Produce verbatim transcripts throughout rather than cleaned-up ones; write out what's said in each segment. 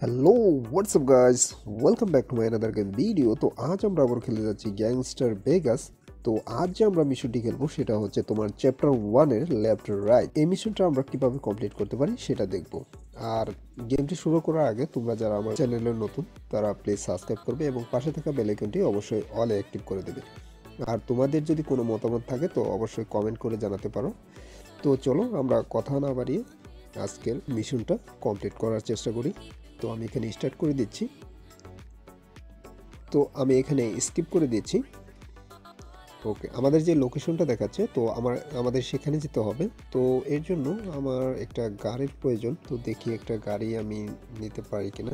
Hello WhatsApp guys, welcome back to my another game video. তো আজ আমরা আবার খেলে যাচ্ছি গ্যাংস্টার ভেগাস। তো আজ যে আমরা মিশনটি খেলবো সেটা হচ্ছে তোমার চ্যাপ্টার ওয়ানের লেফট রাইট। এই মিশনটা আমরা কিভাবে কমপ্লিট করতে পারি সেটা দেখবো। আর গেমটি শুরু করার আগে তোমরা যারা আমার চ্যানেলের নতুন তারা প্লিজ সাবস্ক্রাইব করবে এবং পাশে থাকা বেল আইকনটি অবশ্যই অলে অ্যাক্টিভ করে দেবে। আর তোমাদের যদি কোনো মতামত থাকে তো অবশ্যই কমেন্ট করে জানাতে পারো। তো চলো আমরা কথা না বাড়িয়ে আজকের মিশনটা কমপ্লিট করার চেষ্টা করি। তো আমি এখানে স্টার্ট করে দিচ্ছি। তো আমি এখানে স্কিপ করে দিচ্ছি। ওকে, আমাদের যে লোকেশনটা দেখাচ্ছে তো আমার আমাদের সেখানে যেতে হবে। তো এর জন্য আমার একটা গাড়ির প্রয়োজন। তো দেখি একটা গাড়ি আমি নিতে পারি কিনা।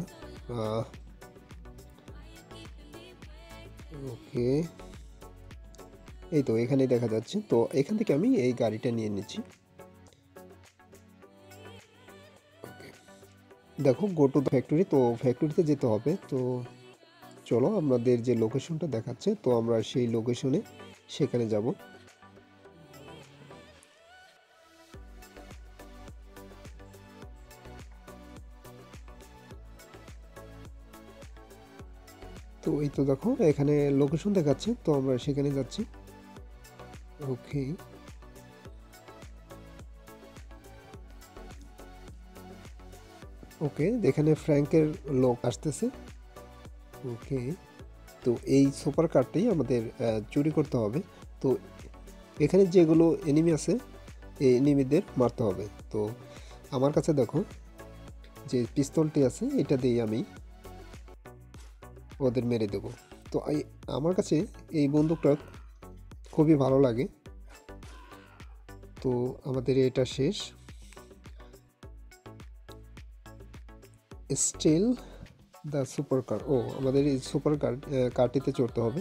ওকে, এই তো এখানেই দেখা যাচ্ছে। তো এখান থেকে আমি এই গাড়িটা নিয়ে নিচ্ছি। দেখো, গো টু দ্য ফ্যাক্টরি। তো ফ্যাক্টরিতে যেতে হবে। তো চলো, আমাদের যে লোকেশনটা দেখাচ্ছে তো আমরা সেই লোকেশনে সেখানে যাব। তো এই তো দেখো এখানে লোকেশন দেখাচ্ছে, তো আমরা সেখানে যাচ্ছি। ওকে, ওকে এখানে ফ্র্যাঙ্কের লোক আসতেছে। ওকে, তো এই সুপার কারটাই আমাদের চুরি করতে হবে। তো এখানে যেগুলো এনিমি আছে এই এনিমিদের মারতে হবে। তো আমার কাছে দেখো যে পিস্তলটি আছে, এটা দিয়ে আমি ওদের মেরে দেব। তো এই আমার কাছে এই বন্দুকটা খুবই ভালো লাগে। তো আমাদের এটা শেষ। Still the super car. ও, আমাদের এই সুপার কার কারটিতে চড়তে হবে।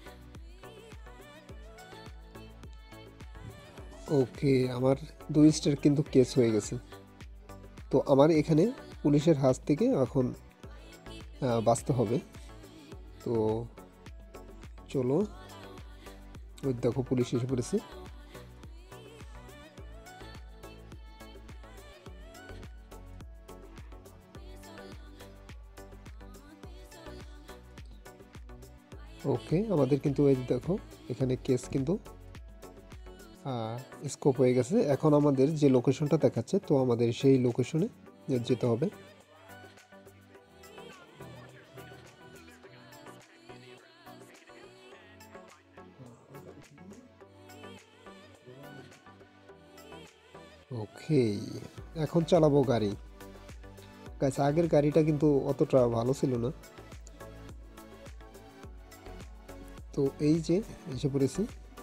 ওকে, আমার দুই স্টার কিন্তু কেস হয়ে গেছে। তো আমার এখানে পুলিশের হাত থেকে এখন বাঁচতে হবে। তো চলো, ওই দেখো পুলিশ এসে পড়েছে। ওকে, আমাদের কিন্তু এই দেখো এখানে কেস কিন্তু স্কোপ হয়ে গেছে। এখন আমাদের যে লোকেশনটা দেখাচ্ছে তো আমাদের সেই লোকেশনে যেতে হবে। ওকে, এখন চালাবো গাড়ি। গাইস, আগের গাড়িটা কিন্তু অতটা ভালো ছিল না। তো এই যে এসে পড়েছি।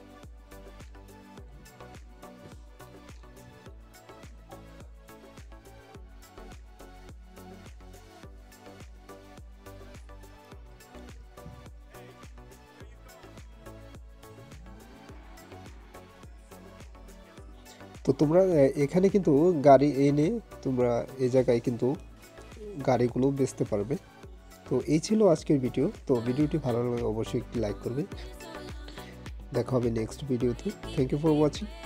তো তোমরা এখানে কিন্তু গাড়ি এনে তোমরা এই জায়গায় কিন্তু গাড়িগুলো বেচতে পারবে। তো এই ছিল আজকের ভিডিও। তো ভিডিওটি ভালো লাগলে অবশ্যই একটি লাইক করবে। দেখা হবে নেক্সট ভিডিওতে। Thank you for watching.